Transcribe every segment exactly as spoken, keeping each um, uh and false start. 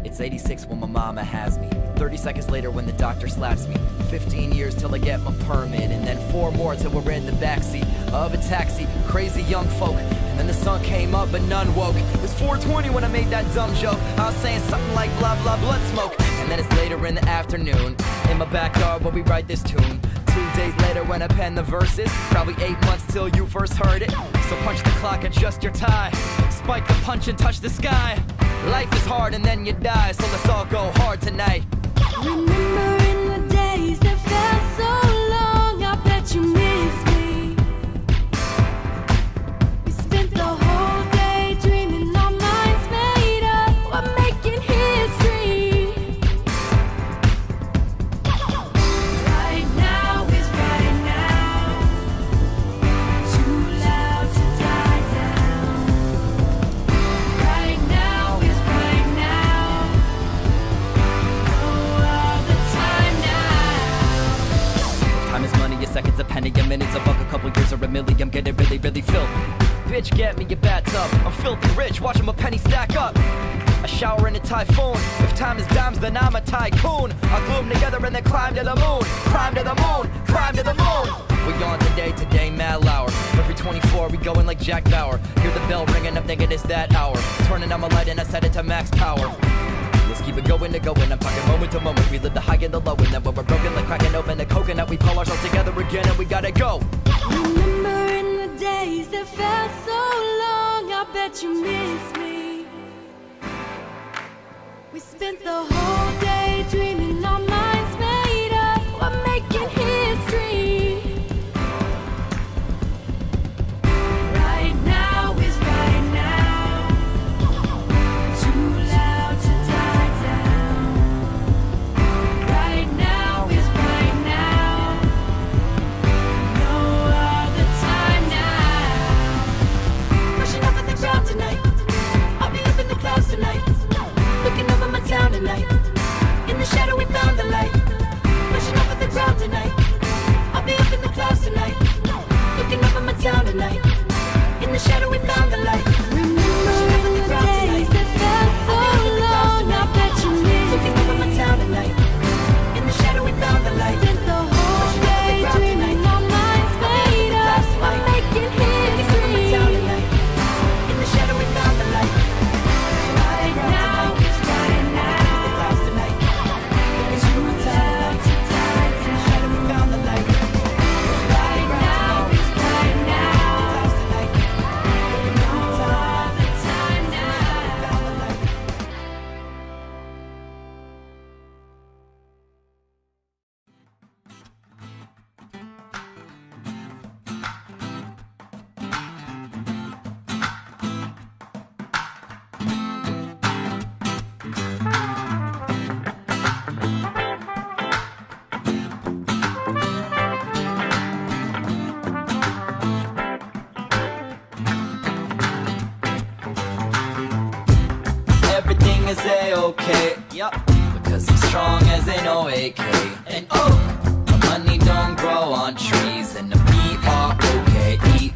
It's eighty-six when my mama has me. thirty seconds later when the doctor slaps me. fifteen years till I get my permit, and then four more till we're in the backseat of a taxi. Crazy young folk, and then the sun came up but none woke. It was four twenty when I made that dumb joke. I was saying something like blah blah blood smoke. And then it's later in the afternoon, in my backyard where we write this tune. Two days later when I pen the verses, probably eight months till you first heard it. So punch the clock, adjust your tie, spike the punch and touch the sky. Life is hard and then you die, so let's all go hard tonight. Remembering the days that felt so long, I bet you miss me. We spent the whole day dreaming our minds made up, we're making history. Right now is right now, too loud to die down. Right now is right now, no other time now. Time is money, a second's a penny, a minute's a buck, a couple years or a million. I'm getting really, really filthy. Bitch, get me your bathtub. I'm filthy rich, watching my penny stack up. A shower in a typhoon. If time is dimes, then I'm a tycoon. I glue 'em together and then climb to the moon. Climb to the moon, climb to the moon. We on today, today, mad hour. Every twenty-four, we going like Jack Bauer. Hear the bell ringing, I'm thinking it's that hour. Turning on my light and I set it to max power. Let's keep it going to going, I'm talking moment to moment. We live the high and the low, and then when we're broken like cracking open the coconut, we pull ourselves together again and we gotta go. Remembering the days that felt so long, I bet you miss me. We spent the whole day dreaming our minds made up, we're making history. Right now is right now, too loud to die down. Right now is right now, no other time now. Rushing up at the ground tonight, I'll be up in the clouds tonight. Looking over my town tonight, in the shadow we found the light. Pushing up at the ground tonight, I'll be up in the clouds tonight. Looking over my town tonight, in the shadow we found the light. Remembering the days that felt so long, I bet you miss. Looking over my town tonight, in the shadow we found the light. Spent the whole day dreaming our minds made up, we're making history. In the shadow we found the light. Right now is right now, it's too loud to die down. Shadow we found the light. Right now is right now, no other time now. Everything is a-okay, yup, because I'm strong as an O A K. And oh, my money don't grow on trees, and the P R O K E.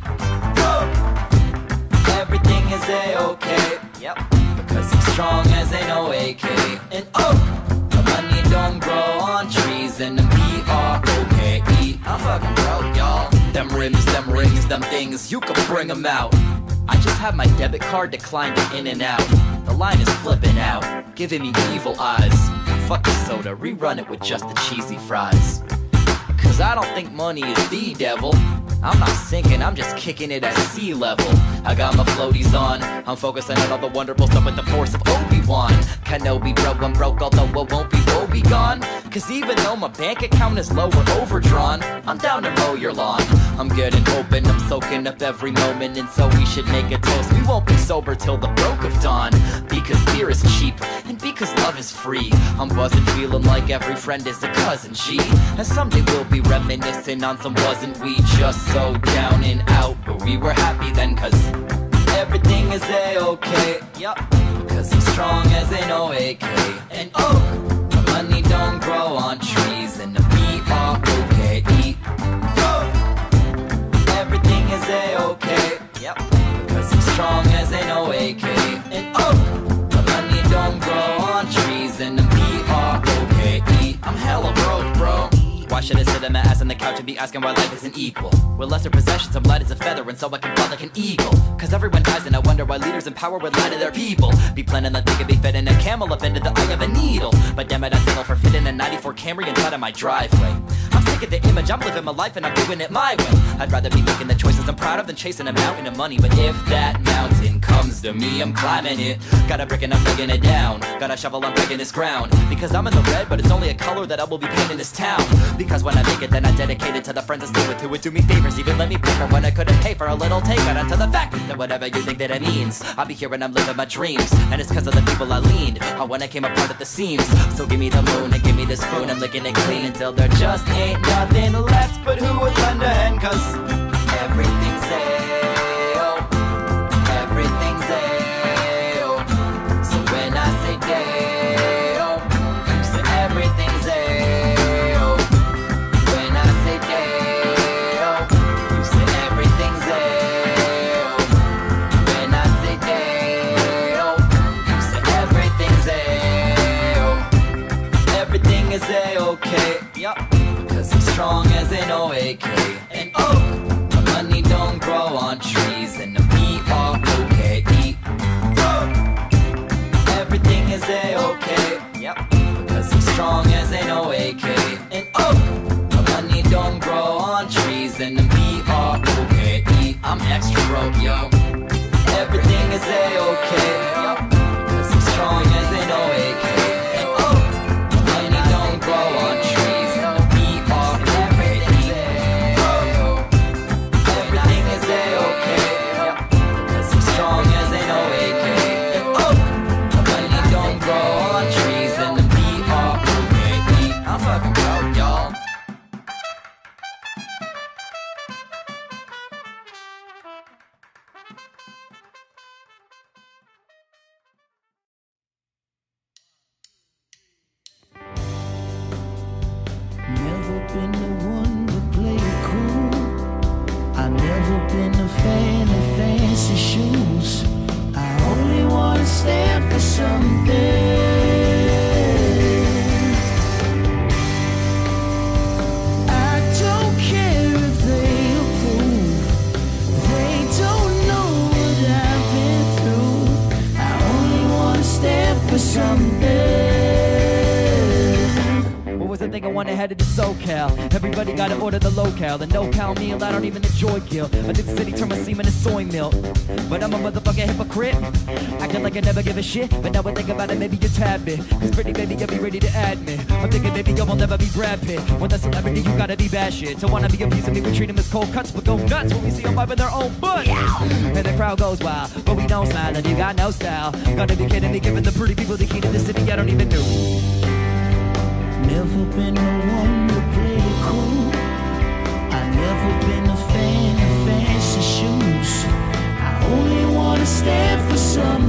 Oh, everything is a-okay, yep, because I'm strong as an O A K. And oh, my money don't grow on trees, and the P R O K E. I'm fucking broke, y'all. Them rims, them rings, them things, you can bring them out. I just have my debit card declined in and out. The line is flipping out, giving me evil eyes. Fuck the soda, rerun it with just the cheesy fries. Cause I don't think money is the devil. I'm not sinking, I'm just kicking it at sea level. I got my floaties on, I'm focusing on all the wonderful stuff with the force of Obi-Wan. Kenobi broke, I'm broke, although it won't be woe be gone. Cause even though my bank account is low or overdrawn, I'm down to mow your lawn. I'm getting open, I'm soaking up every moment, and so we should make a toast. We won't be sober till the broke of dawn, because beer is cheap, and because love is free. I'm buzzing, feeling like every friend is a cousin, G. And someday we'll be reminiscing on some wasn't we just so down and out, but we were happy then, cause everything is a-okay, yup, because I'm strong as an O A K. And oh, my money don't grow on trees, and the P R O K E. Oh, everything is a-okay, yep, because I'm strong as an O A K. And oh, my money don't grow on trees. should've sit on my ass on the couch and be asking why life isn't equal. With lesser possessions, I'm light as a feather, and so I can fly like an eagle. Cause everyone dies and I wonder why leaders in power would lie to their people. Be planning on they could be fitting a camel up into the eye of a needle. But damn it, I settle for fitting a ninety-four Camry inside of my driveway. I'm sick of the image, I'm living my life and I'm doing it my way. I'd rather be making the choices I'm proud of than chasing a mountain of money. But if that mountain comes to me, I'm climbing it. Got a brick and I'm digging it down. Got a shovel, I'm breaking this ground. Because I'm in the red, but it's only a color that I will be painting this town. Because when I make it, then I dedicate it to the friends I stay with who would do me favors, even let me pay for when I couldn't pay for a little take out onto the fact that whatever you think that it means, I'll be here and I'm living my dreams. And it's cause of the people I leaned on when I came apart at the seams. So give me the moon and give me the spoon, I'm licking it clean until there just ain't nothing left. But who would lend a hand? Cause everything's A-oh, everything's A-oh. So when I say day-oh, you say everything's A-oh. When I say day-oh, you say everything's A-oh. When I say day-oh, you say everything's A-oh. Everything is A-okay, yup. Cause I'm strong as an O A K. And oh, my money don't grow on trees. And I'm P R O K E. Oh, everything is A-okay. Yep. Because I'm strong as an O A K. And oh, my money don't grow on trees. And I'm P R O K E. I'm extra broke, yo. Everything is A-okay. Yep. Because I'm strong as an O A K. And oh, my money don't grow on trees. Everybody gotta order the locale. The no-cal meal, I don't even enjoy kill. I think the city turn my semen to soy milk. But I'm a motherfucking hypocrite, acting like I never give a shit. But now I think about it, maybe a tad bit. Cause pretty baby, you'll be ready to admit. I'm thinking maybe you will never be Brad Pitt. When the celebrity, you gotta be bad shit. To wanna be abusing me, we treat them as cold cuts. But go nuts when we see them wiping their own butt. And the crowd goes wild, but we don't smile and you got no style. Gotta be kidding me, giving the pretty people the key to the city I don't even know. Never been the one to play it cool. I never been a fan of fancy shoes. I only wanna stand for some